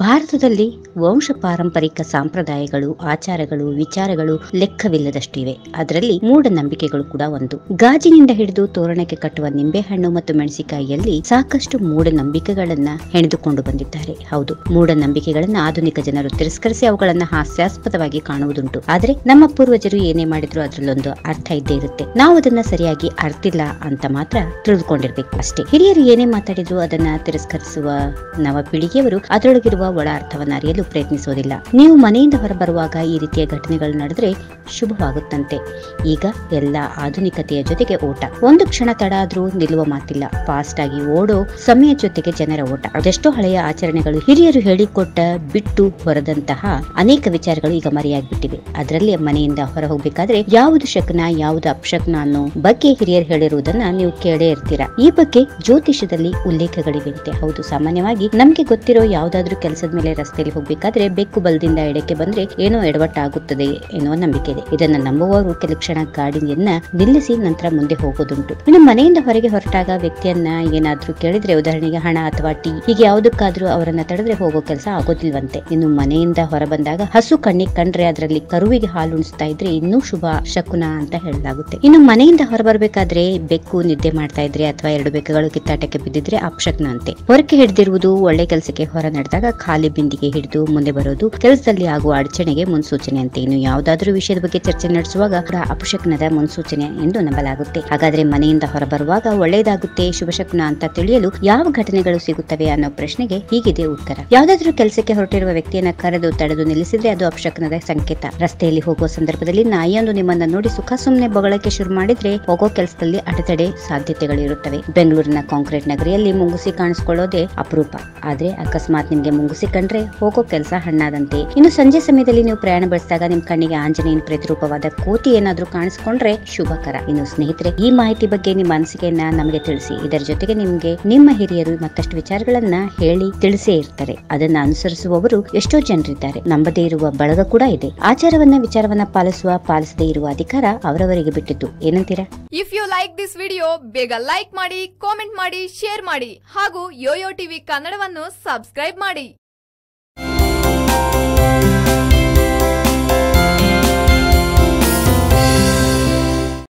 ಭಾರತದಲ್ಲಿ ವಂಶ ಪಾರಂಪರಿಕ ಸಂಪ್ರದಾಯಗಳು, ಆಚಾರಗಳು, ವಿಚಾರಗಳು ಲೆಕ್ಕವಿಲ್ಲದಷ್ಟಿವೆ. ಅದರಲ್ಲಿ ಮೂಢನಂಬಿಕೆಗಳು ಕೂಡ ಒಂದು. ಗಾಜಿನಿಂದ ಹಿಡಿದು ತೋರಣಕ್ಕೆ ಕಟ್ಟುವ ನಿಂಬೆಹಣ್ಣು ಮತ್ತು ಮೆಣಸಿಕಾಯಿಯಲ್ಲಿ ಸಾಕಷ್ಟು ಮೂಢನಂಬಿಕೆಗಳನ್ನ ಹೆಣೆದುಕೊಂಡು ಬಂದಿದ್ದಾರೆ. ಹೌದು, ಮೂಢನಂಬಿಕೆಗಳನ್ನ ಆಧುನಿಕ ಜನರು ತಿರಸ್ಕರಿಸಿ ಅವುಗಳನ್ನ ಹಾಸ್ಯಾಸ್ಪದವಾಗಿ ಕಾಣುವುದುಂಟು. ಆದ್ರೆ ನಮ್ಮ ಪೂರ್ವಜರು ಏನೇ ಮಾಡಿದ್ರು ಅದ್ರಲ್ಲೊಂದು ಅರ್ಥ ಇದ್ದೇ ಇರುತ್ತೆ. ನಾವು ಅದನ್ನ ಸರಿಯಾಗಿ ಅರ್ಥಿಲ್ಲ ಅಂತ ಮಾತ್ರ ತಿಳಿದುಕೊಂಡಿರ್ಬೇಕು ಅಷ್ಟೇ. ಹಿರಿಯರು ಏನೇ ಮಾತಾಡಿದ್ರು ಅದನ್ನ ತಿರಸ್ಕರಿಸುವ ನವ ಪೀಳಿಗೆಯವರು ಅದರೊಳಗಿರುವ ಒಳ ಅರ್ಥವನ್ನ ಅರಿಯಲು ಪ್ರಯತ್ನಿಸೋದಿಲ್ಲ. ನೀವು ಮನೆಯಿಂದ ಹೊರಬರುವಾಗ ಈ ರೀತಿಯ ಘಟನೆಗಳು ನಡೆದ್ರೆ ಶುಭವಾಗುತ್ತಂತೆ. ಈಗ ಎಲ್ಲ ಆಧುನಿಕತೆಯ ಜೊತೆಗೆ ಓಟ. ಒಂದು ಕ್ಷಣ ತಡ ಆದ್ರೂ ನಿಲ್ಲುವ ಮಾತಿಲ್ಲ. ಫಾಸ್ಟ್ ಆಗಿ ಓಡೋ ಸಮಯ ಜೊತೆಗೆ ಜನರ ಓಟ. ಅದೆಷ್ಟೋ ಹಳೆಯ ಆಚರಣೆಗಳು, ಹಿರಿಯರು ಹೇಳಿಕೊಟ್ಟ ಬಿಟ್ಟು ಹೊರದಂತಹ ಅನೇಕ ವಿಚಾರಗಳು ಈಗ ಮರೆಯಾಗ್ಬಿಟ್ಟಿವೆ. ಅದರಲ್ಲಿ ಮನೆಯಿಂದ ಹೊರ ಹೋಗ್ಬೇಕಾದ್ರೆ ಯಾವುದು ಶಕನ ಯಾವುದು ಅಪಶಕನ ಅನ್ನೋ ಬಗ್ಗೆ ಹಿರಿಯರು ಹೇಳಿರುವುದನ್ನ ನೀವು ಕೇಳೇ ಇರ್ತೀರಾ. ಈ ಬಗ್ಗೆ ಜ್ಯೋತಿಷದಲ್ಲಿ ಉಲ್ಲೇಖಗಳಿವೆಂತೆ. ಹೌದು, ಸಾಮಾನ್ಯವಾಗಿ ನಮ್ಗೆ ಗೊತ್ತಿರೋ ಯಾವ್ದಾದ್ರು ಕೆಲಸದ ಮೇಲೆ ರಸ್ತೆಯಲ್ಲಿ ಹೋಗ್ಬೇಕಾದ್ರೆ ಬೆಕ್ಕು ಬಲದಿಂದ ಎಡಕ್ಕೆ ಬಂದ್ರೆ ಏನೋ ಎಡವಟ್ಟಾಗುತ್ತದೆ ಎನ್ನುವ ನಂಬಿಕೆ ಇದೆ. ಇದನ್ನ ನಂಬುವವರು ಕೆಲವು ಕ್ಷಣ ಗಾಡಿಯನ್ನ ನಿಲ್ಲಿಸಿ ನಂತರ ಮುಂದೆ ಹೋಗೋದುಂಟು. ಇನ್ನು ಮನೆಯಿಂದ ಹೊರಗೆ ಹೊರಟಾಗ ವ್ಯಕ್ತಿಯನ್ನ ಏನಾದ್ರೂ ಕೇಳಿದ್ರೆ, ಉದಾಹರಣೆಗೆ ಹಣ ಅಥವಾ ಟೀ ಹೀಗೆ ಯಾವುದಕ್ಕಾದ್ರೂ ಅವರನ್ನ ತಡೆದ್ರೆ ಹೋಗೋ ಕೆಲಸ ಆಗೋದಿಲ್ವಂತೆ. ಇನ್ನು ಮನೆಯಿಂದ ಹೊರ ಬಂದಾಗ ಹಸು ಕಣ್ಣಿಗೆ ಕಂಡ್ರೆ ಅದರಲ್ಲಿ ಕರುವಿಗೆ ಹಾಲು ಉಣಿಸ್ತಾ ಇದ್ರೆ ಇನ್ನೂ ಶುಭ ಶಕುನ ಅಂತ ಹೇಳಲಾಗುತ್ತೆ. ಇನ್ನು ಮನೆಯಿಂದ ಹೊರಬರ್ಬೇಕಾದ್ರೆ ಬೆಕ್ಕು ನಿದ್ದೆ ಮಾಡ್ತಾ ಇದ್ರೆ ಅಥವಾ ಎರಡು ಬೆಕ್ಕುಗಳು ಕಿತ್ತಾಟಕ್ಕೆ ಬಿದ್ದಿದ್ರೆ ಅಪಶಕನ ಅಂತೆ. ಹೊರಕ್ಕೆ ಹಿಡಿದಿರುವುದು ಒಳ್ಳೆ ಕೆಲಸಕ್ಕೆ ಹೊರ ನಡೆದಾಗ ಖಾಲಿ ಬಿಂದಿಗೆ ಹಿಡಿದು ಮುಂದೆ ಬರೋದು ಕೆಲಸದಲ್ಲಿ ಆಗುವ ಅಡಚಣೆಗೆ ಮುನ್ಸೂಚನೆ ಅಂತೆ. ಇನ್ನು ಯಾವುದಾದ್ರೂ ವಿಷಯದ ಬಗ್ಗೆ ಚರ್ಚೆ ನಡೆಸುವಾಗ ಕೂಡ ಅಪಶಕನದ ಮುನ್ಸೂಚನೆ ಎಂದು ನಂಬಲಾಗುತ್ತೆ. ಹಾಗಾದ್ರೆ ಮನೆಯಿಂದ ಹೊರಬರುವಾಗ ಒಳ್ಳೆಯದಾಗುತ್ತೆ, ಶುಭಶಕುನ ಅಂತ ತಿಳಿಯಲು ಯಾವ ಘಟನೆಗಳು ಸಿಗುತ್ತವೆ ಅನ್ನೋ ಪ್ರಶ್ನೆಗೆ ಹೀಗಿದೆ ಉತ್ತರ. ಯಾವ್ದಾದ್ರೂ ಕೆಲಸಕ್ಕೆ ಹೊರಟಿರುವ ವ್ಯಕ್ತಿಯನ್ನ ಕರೆದು ತಡೆದು ನಿಲ್ಲಿಸಿದ್ರೆ ಅದು ಅಪಶಕನದ ಸಂಕೇತ. ರಸ್ತೆಯಲ್ಲಿ ಹೋಗುವ ಸಂದರ್ಭದಲ್ಲಿ ನಾಯಿಯೊಂದು ನಿಮ್ಮನ್ನ ನೋಡಿ ಸುಖ ಸುಮ್ಮನೆ ಬೊಗಳಕ್ಕೆ ಶುರು ಮಾಡಿದ್ರೆ ಹೋಗೋ ಕೆಲಸದಲ್ಲಿ ಅಡೆತಡೆ ಸಾಧ್ಯತೆಗಳಿರುತ್ತವೆ. ಬೆಂಗಳೂರಿನ ಕಾಂಕ್ರೀಟ್ ನಗರಿಯಲ್ಲಿ ಮುಂಗುಸಿ ಕಾಣಿಸ್ಕೊಳ್ಳೋದೇ ಅಪರೂಪ. ಆದ್ರೆ ಅಕಸ್ಮಾತ್ ನಿಮ್ಗೆ ಮುಂಗುಸಿ ಕಂಡ್ರೆ ಹೋಗೋ ಕೆಲಸ ಹಣ್ಣಾದಂತೆ. ಇನ್ನು ಸಂಜೆ ಸಮಯದಲ್ಲಿ ನೀವು ಪ್ರಯಾಣ ಬೆಳೆಸಿದಾಗ ನಿಮ್ ಕಣ್ಣಿಗೆ ಆಂಜನೇಯನ ಪ್ರತಿರೂಪವಾದ ಕೋತಿ ಏನಾದ್ರೂ ಕಾಣಿಸ್ಕೊಂಡ್ರೆ ಶುಭಕರ. ಇನ್ನು ಸ್ನೇಹಿತರೆ, ಈ ಮಾಹಿತಿ ಬಗ್ಗೆ ನಿಮ್ಮ ಅನಿಸಿಕೆಯನ್ನ ನಮಗೆ ತಿಳಿಸಿ. ಇದರ ಜೊತೆಗೆ ನಿಮ್ಗೆ ನಿಮ್ಮ ಹಿರಿಯರು ಮತ್ತಷ್ಟು ವಿಚಾರಗಳನ್ನ ಹೇಳಿ ತಿಳಿಸೇ ಇರ್ತಾರೆ. ಅದನ್ನ ಅನುಸರಿಸುವವರು ಎಷ್ಟೋ ಜನರಿದ್ದಾರೆ. ನಂಬದೇ ಇರುವ ಬಳಗ ಕೂಡ ಇದೆ. ಆಚಾರವನ್ನ ವಿಚಾರವನ್ನ ಪಾಲಿಸದೇ ಇರುವ ಅಧಿಕಾರ ಅವರವರಿಗೆ ಬಿಟ್ಟಿದ್ದು. ಏನಂತೀರಾ? If you like this video, ಬೇಗ ಲೈಕ್ ಮಾಡಿ, ಕಾಮೆಂಟ್ ಮಾಡಿ, ಶೇರ್ ಮಾಡಿ ಹಾಗೂ ಯೋಯೋ ಟಿವಿ ಕನ್ನಡವನ್ನು ಸಬ್ಸ್ಕ್ರೈಬ್ ಮಾಡಿ.